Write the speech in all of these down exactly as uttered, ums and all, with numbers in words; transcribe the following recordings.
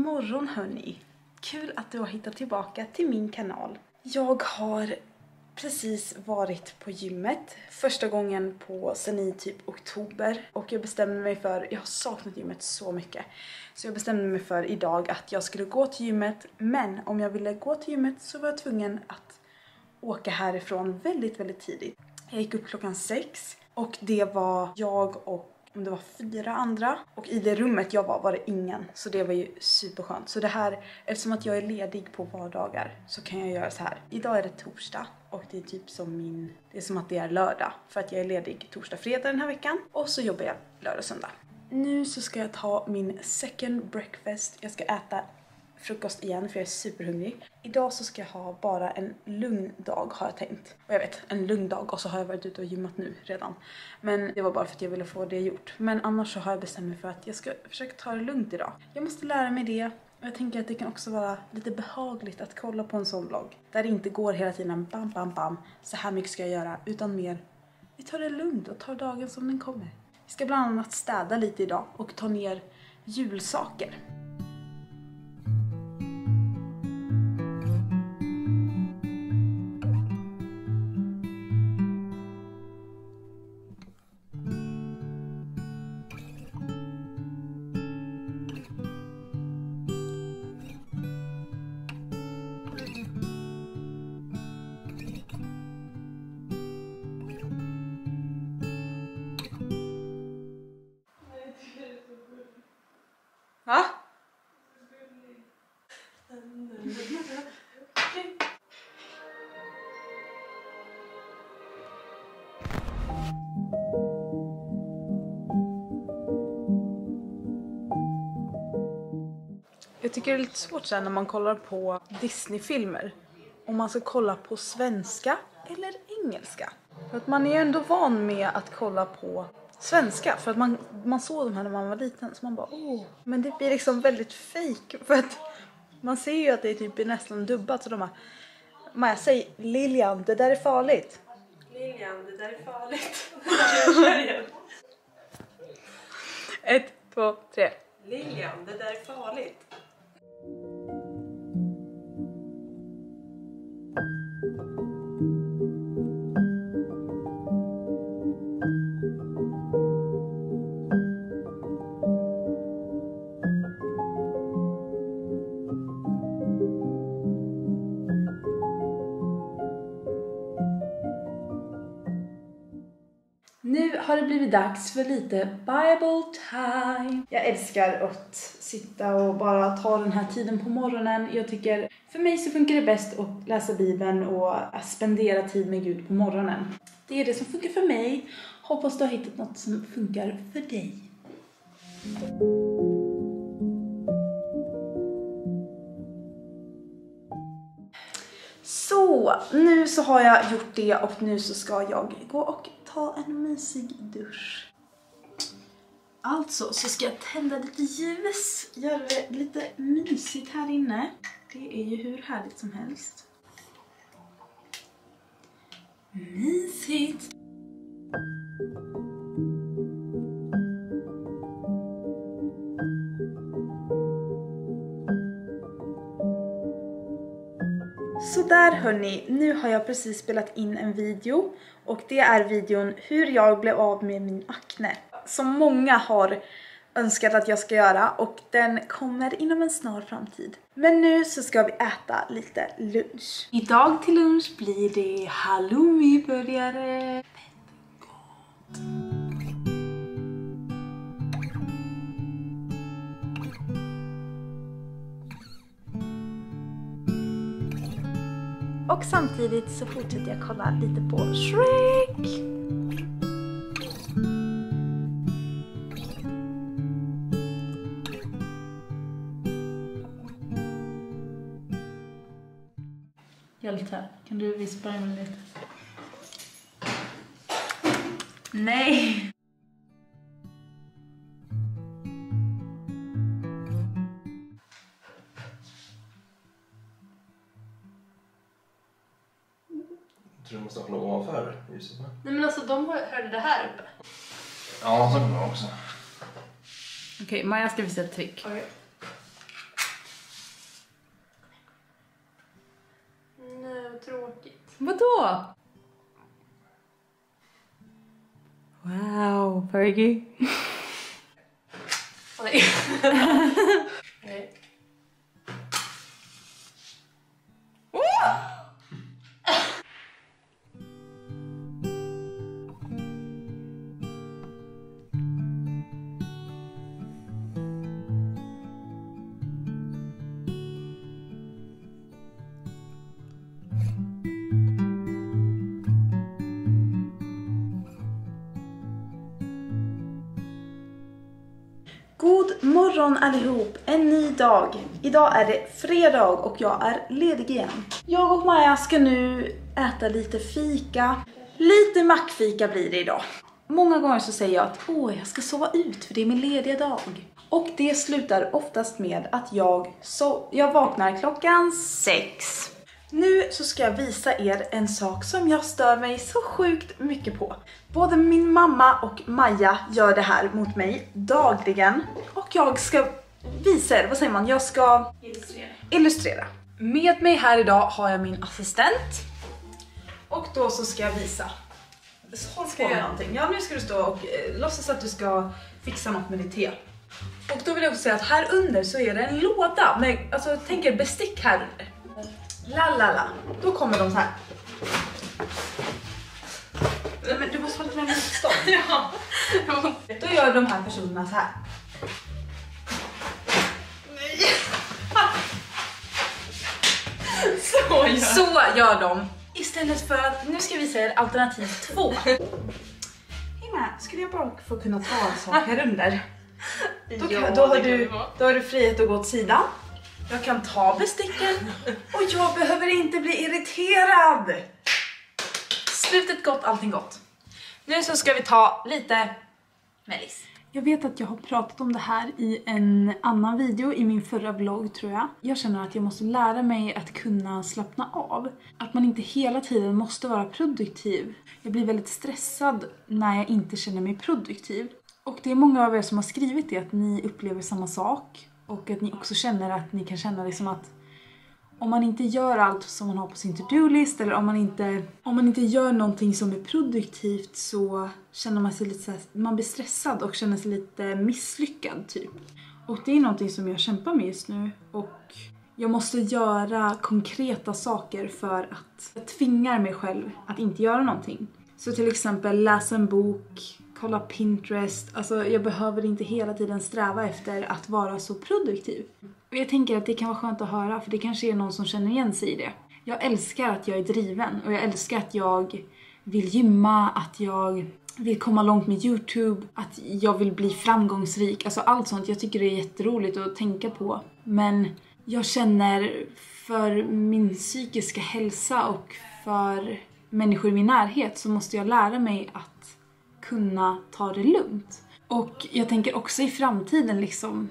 morgon hörni. Kul att du har hittat tillbaka till min kanal. Jag har precis varit på gymmet. Första gången på sen i typ oktober. Och jag bestämde mig för, jag har saknat gymmet så mycket. Så jag bestämde mig för idag att jag skulle gå till gymmet. Men om jag ville gå till gymmet så var jag tvungen att åka härifrån väldigt väldigt tidigt. Jag gick upp klockan sex. Och det var jag och om det var fyra andra. Och i det rummet jag var var det ingen. Så det var ju superskönt. Så det här, eftersom att jag är ledig på vardagar så kan jag göra så här. Idag är det torsdag. Och det är typ som min, det är som att det är lördag. För att jag är ledig torsdag, fredag den här veckan. Och så jobbar jag lördag, söndag. Nu så ska jag ta min second breakfast. Jag ska äta frukost igen för jag är superhungrig. Idag så ska jag ha bara en lugn dag har jag tänkt. Och jag vet, en lugn dag och så har jag varit ute och gymmat nu redan. Men det var bara för att jag ville få det gjort. Men annars så har jag bestämt mig för att jag ska försöka ta det lugnt idag. Jag måste lära mig det. Och jag tänker att det kan också vara lite behagligt att kolla på en sån vlogg. Där det inte går hela tiden bam bam bam. Så här mycket ska jag göra. Utan mer, vi tar det lugnt och tar dagen som den kommer. Vi ska bland annat städa lite idag och ta ner julsaker. Va? Jag tycker det är lite svårt sen när man kollar på Disney-filmer. Om man ska kolla på svenska eller engelska. För att man är ju ändå van med att kolla på svenska. För att man, man såg de här när man var liten. Så man bara, åh. Men det blir liksom väldigt fake. För att man ser ju att det är typ nästan dubbat. Så de här, Maja, säg Lilian, det där är farligt. Lilian, det där är farligt. Ett, två, tre. Lilian, det där är farligt. Nu har det blivit dags för lite Bible time. Jag älskar att sitta och bara ta den här tiden på morgonen. Jag tycker, för mig så funkar det bäst att läsa Bibeln och spendera tid med Gud på morgonen. Det är det som funkar för mig. Hoppas du har hittat något som funkar för dig. Så, nu så har jag gjort det och nu så ska jag gå och ta en mysig dusch. Alltså så ska jag tända lite ljus, göra det lite mysigt här inne. Det är ju hur härligt som helst. Mysigt! Så där hörni, nu har jag precis spelat in en video och det är videon hur jag blev av med min akne. Som många har önskat att jag ska göra och den kommer inom en snar framtid. Men nu så ska vi äta lite lunch. Idag till lunch blir det halloumi-burgare. Och samtidigt så fortsätter jag kolla lite på Shrek. Hjälte, kan du vispra mig lite? Nej! tror du måste ha något ovanför ljuset med. Nej men alltså de hörde det här uppe. Ja, så kan det också. Okej, okay, Maja ska visa ett trick. Okay. tråkigt. Vadå? Wow, Fergie. Nej. Nej. God morgon allihop, en ny dag. Idag är det fredag och jag är ledig igen. Jag och Maja ska nu äta lite fika. Lite mackfika blir det idag. Många gånger så säger jag att åh, jag ska sova ut för det är min lediga dag. Och det slutar oftast med att jag, so jag vaknar klockan sex. Nu så ska jag visa er en sak som jag stör mig så sjukt mycket på. Både min mamma och Maja gör det här mot mig dagligen. Och jag ska visa er, vad säger man? Jag ska Illustrera. illustrera. Med mig här idag har jag min assistent. Och då så ska jag visa. Håll på med någonting. Ja, nu ska du stå och eh, låtsas att du ska fixa något med ditt te. Och då vill jag också säga att här under så är det en låda med, alltså tänk er bestick här under. La la la. Då kommer de så här. Men du måste hålla med motstånd. Ja. Då gör de här personerna så här. Nej. Så gör. Så gör de. Istället för att, nu ska vi visa er alternativ två. Himma, skulle jag bara få kunna ta saker under? Då, kan, Ja, då, har det kan du, det vara. då har du frihet att gå åt sidan. Jag kan ta besticken och jag behöver inte bli irriterad. Slutet gott, allting gott. Nu så ska vi ta lite mellis. Jag vet att jag har pratat om det här i en annan video i min förra vlogg tror jag. Jag känner att jag måste lära mig att kunna slappna av. Att man inte hela tiden måste vara produktiv. Jag blir väldigt stressad när jag inte känner mig produktiv. Och det är många av er som har skrivit det, att ni upplever samma sak. Och att ni också känner att ni kan känna liksom att om man inte gör allt som man har på sin to-do-list eller om man inte om man inte gör någonting som är produktivt så känner man sig lite så här, man blir stressad och känner sig lite misslyckad typ. Och det är någonting som jag kämpar med just nu och jag måste göra konkreta saker för att jag tvingar mig själv att inte göra någonting. Så till exempel läsa en bok, kolla Pinterest. Alltså jag behöver inte hela tiden sträva efter att vara så produktiv. Och jag tänker att det kan vara skönt att höra för det kanske är någon som känner igen sig i det. Jag älskar att jag är driven och jag älskar att jag vill gymma, att jag vill komma långt med YouTube, att jag vill bli framgångsrik. Alltså allt sånt, jag tycker det är jätteroligt att tänka på. Men jag känner för min psykiska hälsa och för människor i min närhet så måste jag lära mig att kunna ta det lugnt. Och jag tänker också i framtiden liksom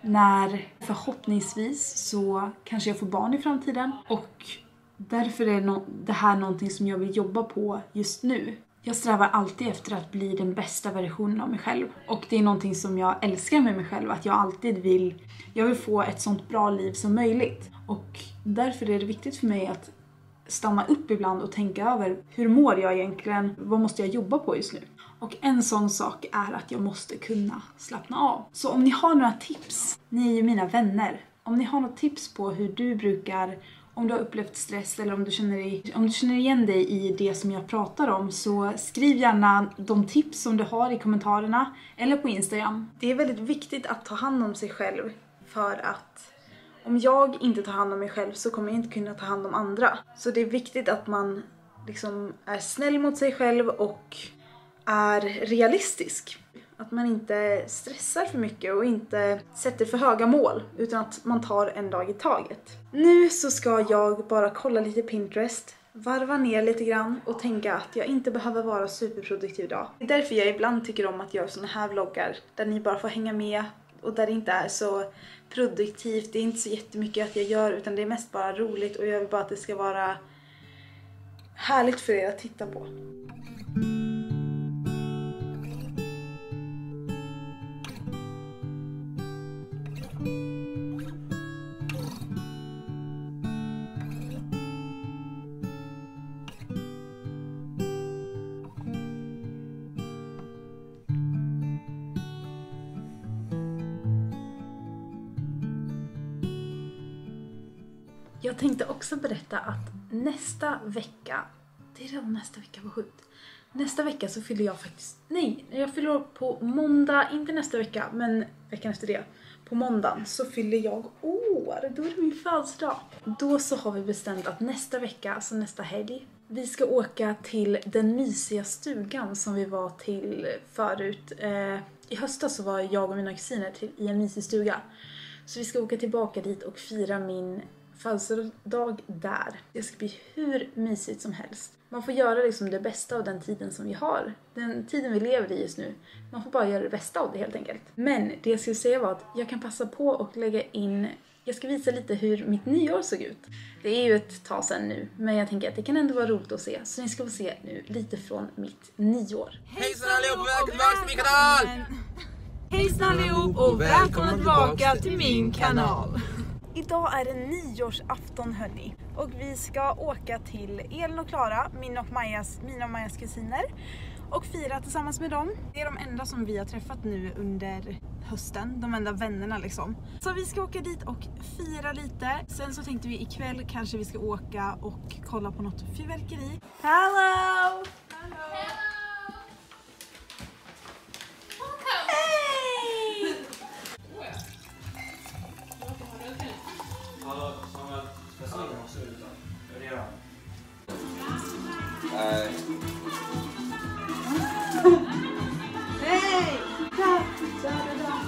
när förhoppningsvis så kanske jag får barn i framtiden och därför är no- det här någonting som jag vill jobba på just nu. Jag strävar alltid efter att bli den bästa versionen av mig själv och det är någonting som jag älskar med mig själv, att jag alltid vill jag vill få ett sånt bra liv som möjligt och därför är det viktigt för mig att stanna upp ibland och tänka över hur mår jag egentligen, vad måste jag jobba på just nu. Och en sån sak är att jag måste kunna slappna av. Så om ni har några tips, ni är ju mina vänner. Om ni har några tips på hur du brukar, om du har upplevt stress eller om du känner, dig, om du känner igen dig i det som jag pratar om så skriv gärna de tips som du har i kommentarerna eller på Instagram. Det är väldigt viktigt att ta hand om sig själv för att om jag inte tar hand om mig själv så kommer jag inte kunna ta hand om andra. Så det är viktigt att man liksom är snäll mot sig själv och är realistisk. Att man inte stressar för mycket och inte sätter för höga mål utan att man tar en dag i taget. Nu så ska jag bara kolla lite Pinterest, varva ner lite grann och tänka att jag inte behöver vara superproduktiv idag. Det är därför jag ibland tycker om att göra såna här vloggar där ni bara får hänga med och där det inte är så produktivt. Det är inte så jättemycket att jag gör utan det är mest bara roligt och jag vill bara att det ska vara härligt för er att titta på. Jag tänkte också berätta att nästa vecka, det är redan nästa vecka, vad sjukt. Nästa vecka så fyller jag faktiskt, nej, jag fyller år på måndag, inte nästa vecka, men veckan efter det. På måndagen så fyller jag år, då är det min födelsedag. Då så har vi bestämt att nästa vecka, alltså nästa helg, vi ska åka till den mysiga stugan som vi var till förut. Eh, I höstas så var jag och mina kusiner till, i en mysig stuga. Så vi ska åka tillbaka dit och fira min födelsedag där. Det ska bli hur mysigt som helst. Man får göra liksom det bästa av den tiden som vi har. Den tiden vi lever i just nu. Man får bara göra det bästa av det helt enkelt. Men det jag skulle säga var att jag kan passa på och lägga in... Jag ska visa lite hur mitt nyår såg ut. Det är ju ett tag sedan nu, men jag tänker att det kan ändå vara roligt att se. Så ni ska få se nu lite från mitt nyår. Hejsan allihop, välkomna tillbaka till min kanal! Hejsan allihop och välkomna tillbaka till min kanal. Idag är det nyårsafton hörni. Och vi ska åka till Elin och Klara, min och Majas, mina och Majas kusiner. Och fira tillsammans med dem. Det är de enda som vi har träffat nu under hösten. De enda vännerna liksom. Så vi ska åka dit och fira lite. Sen så tänkte vi ikväll kanske vi ska åka och kolla på något fyrverkeri. Hello! Hello! Hej! Nej. Hej! Da, da, da, da.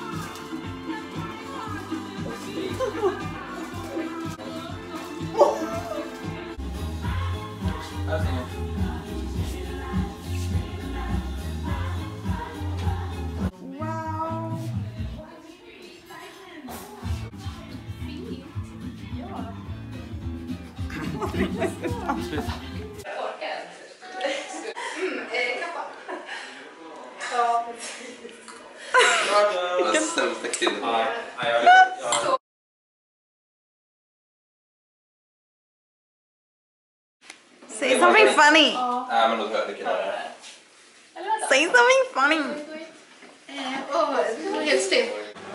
Wow! Den sämsta killen. Say something funny! Nej, men då tror jag det kan vara. Say something funny! Åh, det var helt still.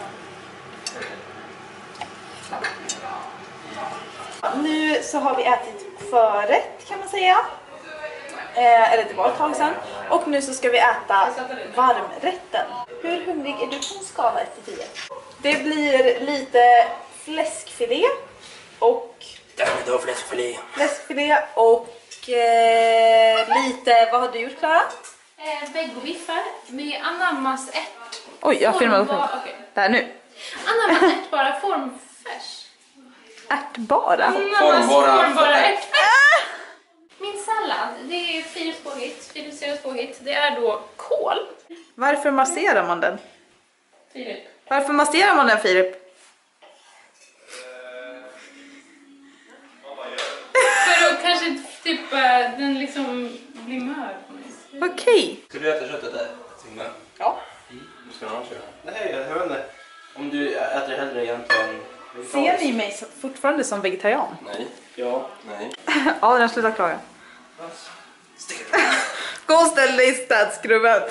Nu så har vi ätit förrätt kan man säga. Eh, eller det var ett tag sedan. Och nu så ska vi äta varmrätten. Hur hungrig är du på en skala ett till tio? Det blir lite fläskfilé och Det var fläskfilé. fläskfilé och eh, lite, vad har du gjort Klara? Eh, Vegobiffar med anammas ärt. Oj, jag filmar upp Formbar- okej. där nu. Anammas ärt bara formfärs. Ärtbara. Anammas Formbara- formbara ärt. Min sallad, det är Filips påhitt. Filips seriös påhitt. Det är då kål. Varför masserar man den? Filip. Varför masserar man den Filip? För att kanske typ eh, den liksom blir mör på mig. Okej. Ska du äta köttet där? Signe? Ja. Du ska annars göra? Nej, jag vet inte. Om du äter hellre egentligen... Ser ni mig så- fortfarande som vegetarian? Nej. Ja. Nej. Ja, den slutar klaga. Gå och ställ dig i städskrubben.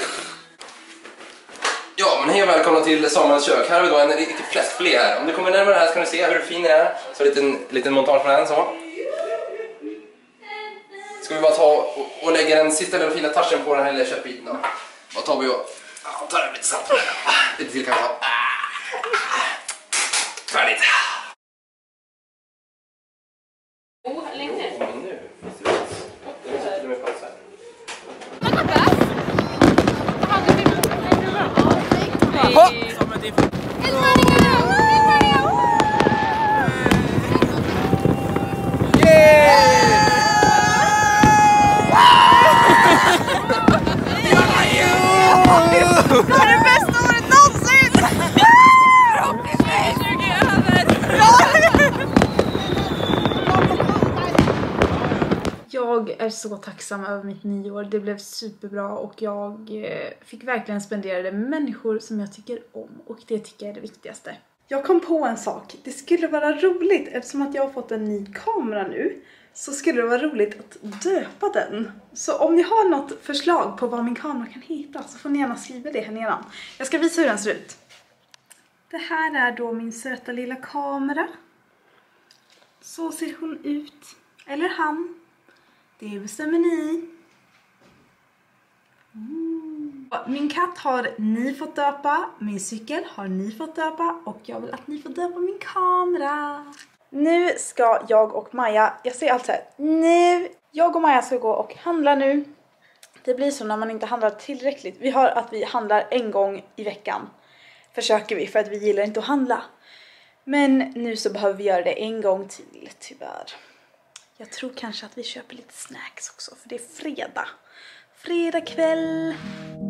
Ja, men hej och välkomna till Samuels kök. Här har vi då en riktig fläskfilé här. Om du kommer närmare här så kan du se hur fin den är. Så en liten, liten montage från den så. Ska vi bara ta och, och lägga den sista lilla fina touchen på den här lilla köttbiten då. Vad tar vi och ja, tar den lite salt på den. Lite till kan vi ta. Färdigt. Oh, länge. Men nu finns det plats. Det finns till och med plats här. Det här är det bästa året någonsin! Jag är så tacksam över mitt nyår. Det blev superbra och jag fick verkligen spendera det med människor som jag tycker om. Och det tycker jag är det viktigaste. Jag kom på en sak. Det skulle vara roligt, eftersom att jag har fått en ny kamera nu, så skulle det vara roligt att döpa den. Så om ni har något förslag på vad min kamera kan heta så får ni gärna skriva det här nedan. Jag ska visa hur den ser ut. Det här är då min söta lilla kamera. Så ser hon ut. Eller han. Det bestämmer ni. Mm. Min katt har ni fått döpa. Min cykel har ni fått döpa. Och jag vill att ni får döpa min kamera. Nu ska jag och Maja, jag säger allt så här, nu, jag och Maja ska gå och handla nu. Det blir så när man inte handlar tillräckligt. Vi har att vi handlar en gång i veckan. Försöker vi, för att vi gillar inte att handla. Men nu så behöver vi göra det en gång till, tyvärr. Jag tror kanske att vi köper lite snacks också, för det är fredag. Fredag kväll.